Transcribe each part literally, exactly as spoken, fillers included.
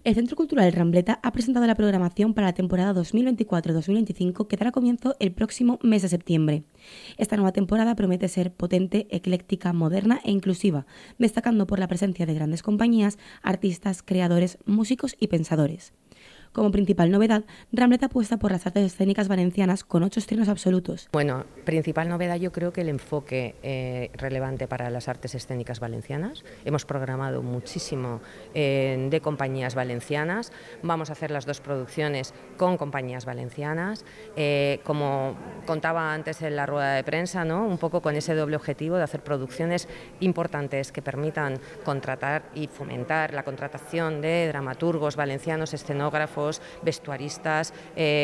El Centro Cultural Rambleta ha presentado la programación para la temporada dos mil veinticuatro dos mil veinticinco que dará comienzo el próximo mes de septiembre. Esta nueva temporada promete ser potente, ecléctica, moderna e inclusiva, destacando por la presencia de grandes compañías, artistas, creadores, músicos y pensadores. Como principal novedad, Rambleta apuesta por las artes escénicas valencianas con ocho estrenos absolutos. Bueno, principal novedad yo creo que el enfoque eh, relevante para las artes escénicas valencianas. Hemos programado muchísimo eh, de compañías valencianas, vamos a hacer las dos producciones con compañías valencianas, eh, como contaba antes en la rueda de prensa, ¿no? Un poco con ese doble objetivo de hacer producciones importantes que permitan contratar y fomentar la contratación de dramaturgos valencianos, escenógrafos, vestuaristas,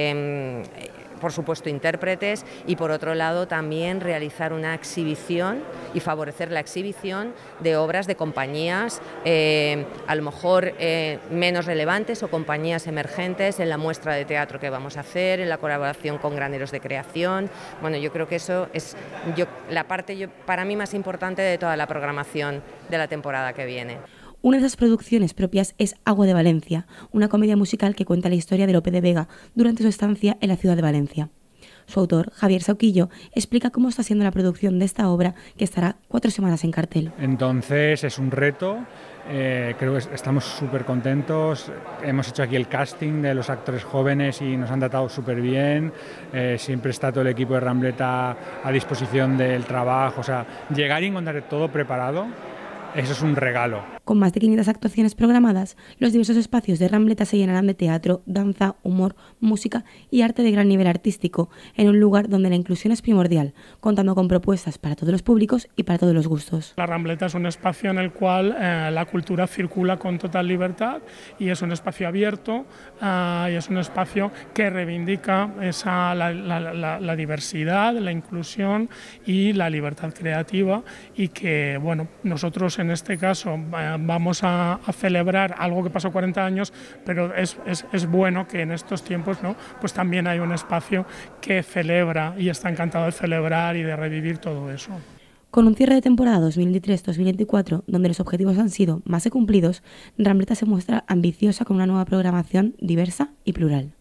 eh, por supuesto intérpretes, y por otro lado también realizar una exhibición y favorecer la exhibición de obras de compañías eh, a lo mejor eh, menos relevantes o compañías emergentes en la muestra de teatro que vamos a hacer, en la colaboración con graneros de creación. Bueno, yo creo que eso es yo, la parte yo, para mí más importante de toda la programación de la temporada que viene. Una de esas producciones propias es Agua de Valencia, una comedia musical que cuenta la historia de Lope de Vega durante su estancia en la ciudad de Valencia. Su autor, Javier Sauquillo, explica cómo está siendo la producción de esta obra, que estará cuatro semanas en cartel. Entonces es un reto, eh, creo que estamos súper contentos, hemos hecho aquí el casting de los actores jóvenes y nos han tratado súper bien, eh, siempre está todo el equipo de Rambleta a disposición del trabajo, o sea, llegar y encontrar todo preparado, eso es un regalo. Con más de quinientas actuaciones programadas, los diversos espacios de Rambleta se llenarán de teatro, danza, humor, música y arte de gran nivel artístico, en un lugar donde la inclusión es primordial, contando con propuestas para todos los públicos y para todos los gustos. La Rambleta es un espacio en el cual eh, la cultura circula con total libertad y es un espacio abierto eh, y es un espacio que reivindica esa, la, la, la, la diversidad, la inclusión y la libertad creativa, y que, bueno, nosotros en este caso eh, vamos a, a celebrar algo que pasó cuarenta años, pero es, es, es bueno que en estos tiempos, ¿no?, pues también hay un espacio que celebra y está encantado de celebrar y de revivir todo eso. Con un cierre de temporada dos mil veintitrés dos mil veinticuatro, donde los objetivos han sido más que cumplidos, Rambleta se muestra ambiciosa con una nueva programación diversa y plural.